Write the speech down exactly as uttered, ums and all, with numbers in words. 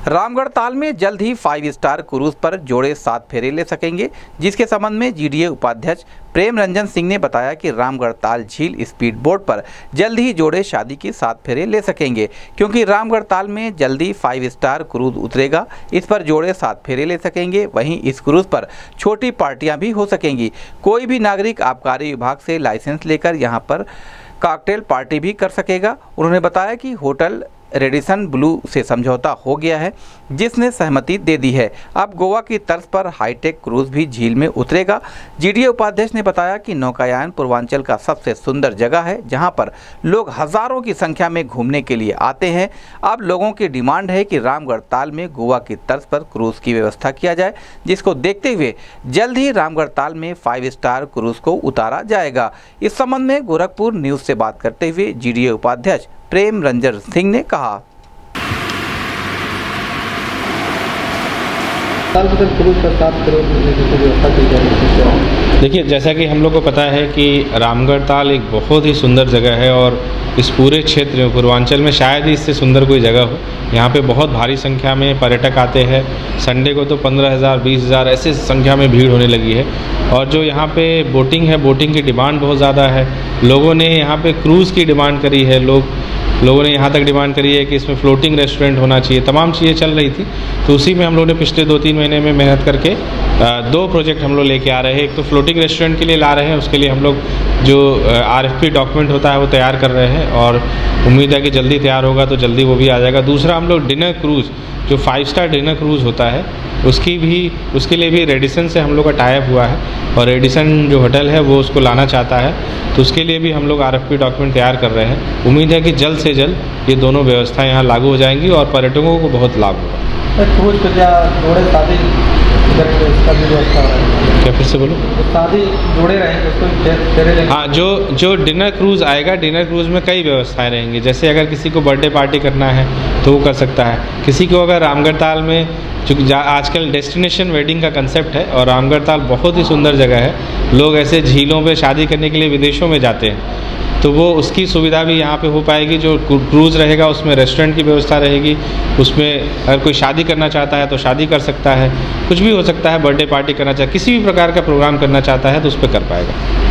रामगढ़ ताल में जल्द ही five star cruise पर जोड़े सात फेरे ले सकेंगे, जिसके संबंध में जीडीए उपाध्यक्ष प्रेम रंजन सिंह ने बताया कि रामगढ़ ताल झील स्पीड बोट पर जल्द ही जोड़े शादी की सात फेरे ले सकेंगे, क्योंकि रामगढ़ ताल में जल्दी फाइव स्टार क्रूज उतरेगा। इस पर जोड़े सात फेरे ले सकेंगे। वहीं इस क्रूज पर छोटी पार्टियां भी हो सकेंगी। कोई भी नागरिक आबकारी विभाग से लाइसेंस लेकर यहां पर कॉकटेल पार्टी भी कर सकेगा। उन्होंने बताया कि होटल रेडिसन ब्लू से समझौता हो गया है, जिसने सहमति दे दी है। अब गोवा की तर्ज पर हाईटेक क्रूज भी झील में उतरेगा। जीडीए उपाध्यक्ष ने बताया कि नौकायान पूर्वांचल का सबसे सुंदर जगह है, जहां पर लोग हजारों की संख्या में घूमने के लिए आते हैं। अब लोगों की डिमांड है कि रामगढ़ ताल में गोवा की तर्ज पर क्रूज की व्यवस्था किया जाए, जिसको देखते हुए जल्द ही रामगढ़ ताल में फाइव स्टार क्रूज को उतारा जाएगा। इस संबंध में गोरखपुर न्यूज से बात करते हुए जीडीए उपाध्यक्ष प्रेम रंजन सिंह ने कहा, देखिए, जैसा कि हम लोग को पता है कि रामगढ़ ताल एक बहुत ही सुंदर जगह है और इस पूरे क्षेत्र में पूर्वांचल में शायद ही इससे सुंदर कोई जगह हो। यहाँ पे बहुत भारी संख्या में पर्यटक आते हैं। संडे को तो पंद्रह हज़ार बीस हज़ार ऐसे संख्या में भीड़ होने लगी है। और जो यहाँ पे बोटिंग है, बोटिंग की डिमांड बहुत ज़्यादा है। लोगों ने यहाँ पे क्रूज़ की डिमांड करी है। लोग लोगों ने यहाँ तक डिमांड करी है कि इसमें फ्लोटिंग रेस्टोरेंट होना चाहिए। तमाम चीज़ें चल रही थी, तो उसी में हम लोग ने पिछले दो तीन महीने में मेहनत करके दो प्रोजेक्ट हम लोग लेके आ रहे हैं। एक तो फ्लोटिंग रेस्टोरेंट के लिए ला रहे हैं, उसके लिए हम लोग जो आरएफपी डॉक्यूमेंट होता है वो तैयार कर रहे हैं और उम्मीद है कि जल्दी तैयार होगा तो जल्दी वो भी आ जाएगा। दूसरा, हम लोग डिनर क्रूज़, जो फाइव स्टार डिनर क्रूज़ होता है, उसकी भी उसके लिए भी रेडिसन से हम लोग का टाइप हुआ है और रेडिसन जो होटल है वो उसको लाना चाहता है, तो उसके लिए भी हम लोग आरएफपी डॉक्यूमेंट तैयार कर रहे हैं। उम्मीद है कि जल्द से जल्द ये दोनों व्यवस्थाएं यहाँ लागू हो जाएंगी और पर्यटकों को बहुत लाभ होगा। क्या फिर से बोलो? शादी जोड़े रहेंगे उसको। हाँ, जो जो डिनर क्रूज़ आएगा, डिनर क्रूज़ में कई व्यवस्थाएं रहेंगी। जैसे अगर किसी को बर्थडे पार्टी करना है तो वो कर सकता है। किसी को अगर रामगढ़ ताल में, चूँकि आजकल डेस्टिनेशन वेडिंग का कंसेप्ट है और रामगढ़ ताल बहुत ही सुंदर जगह है, लोग ऐसे झीलों पे शादी करने के लिए विदेशों में जाते हैं, तो वो उसकी सुविधा भी यहाँ पे हो पाएगी। जो क्रूज़ रहेगा उसमें रेस्टोरेंट की व्यवस्था रहेगी। उसमें अगर कोई शादी करना चाहता है तो शादी कर सकता है, कुछ भी हो सकता है, बर्थडे पार्टी करना चाहे, किसी भी प्रकार का प्रोग्राम करना चाहता है तो उस पर कर पाएगा।